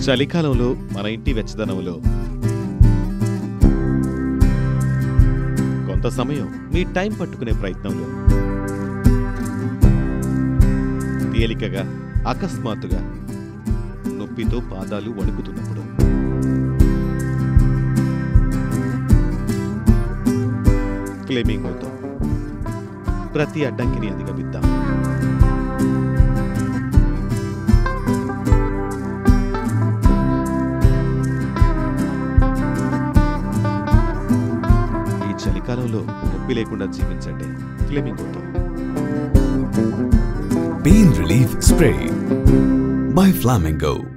చలికాలంలో మన ఇంటి వెచ్చదనంలో కొంత సమయం మీ టైం పట్టుకునే ప్రయత్నంలో తేలికగా అకస్మాత్తుగా నొప్పితో పాదాలు వణుకుతున్నప్పుడు ఫ్లేమింగోతో ప్రతి అడ్డంకిని అధిగమిద్దాం. ఈ చలికాలంలో నొప్పి లేకుండా జీవించండి ఫ్లేమింగోతో. Pain Relief Spray by Flamingo.